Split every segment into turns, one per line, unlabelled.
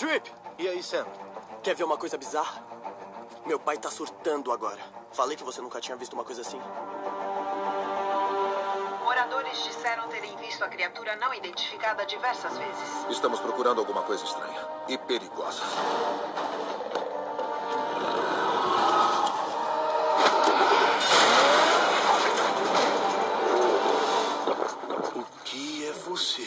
Trip! E aí, Sam?
Quer ver uma coisa bizarra? Meu pai tá surtando agora. Falei que você nunca tinha visto uma coisa assim.
Moradores disseram terem visto a criatura não identificada diversas vezes.
Estamos procurando alguma coisa estranha e perigosa.
O que é você?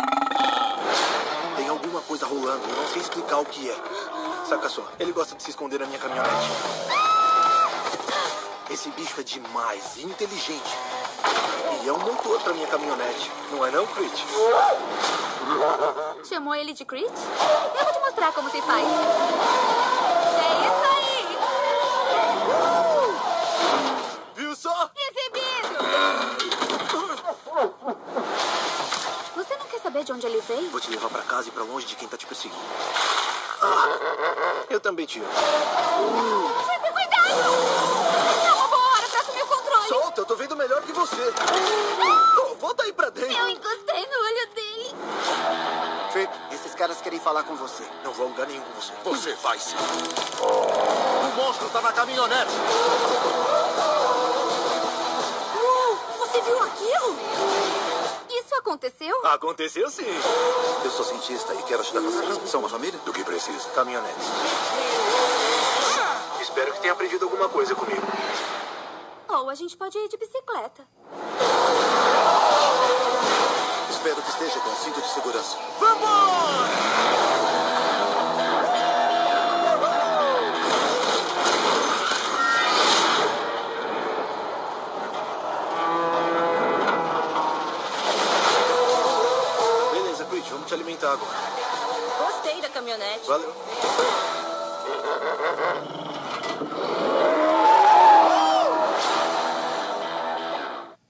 Tem alguma coisa rolando, eu não sei explicar o que é. Saca só, ele gosta de se esconder na minha caminhonete. Esse bicho é demais, inteligente. E é um motor pra minha caminhonete, não é não, Crit?
Chamou ele de Crit? Eu vou te mostrar como se faz. É isso aí!
Viu só?
Exibido! Você não quer saber de onde ele veio?
Vou te levar pra casa e pra longe de quem tá te perseguindo. Eu também te amo.
Sempre cuidado! É uma boa hora pra assumir o controle!
Solta, eu tô vendo melhor que você. Oh, volta aí pra dentro.
Eu encostei no olho dele.
Trip, esses caras querem falar com você.
Não vou a lugar nenhum com você.
Você vai sim.
O monstro tá na caminhonete.
Você viu aquilo? Isso aconteceu?
Aconteceu sim.
Eu sou cientista e quero ajudar vocês. São uma família? Do que precisa?
Caminhonete. Espero que tenha aprendido alguma coisa comigo.
Ou a gente pode ir de bicicleta.
Espero que esteja com cinto de segurança.
Beleza, Crit, vamos te alimentar agora.
Gostei da caminhonete.
Valeu.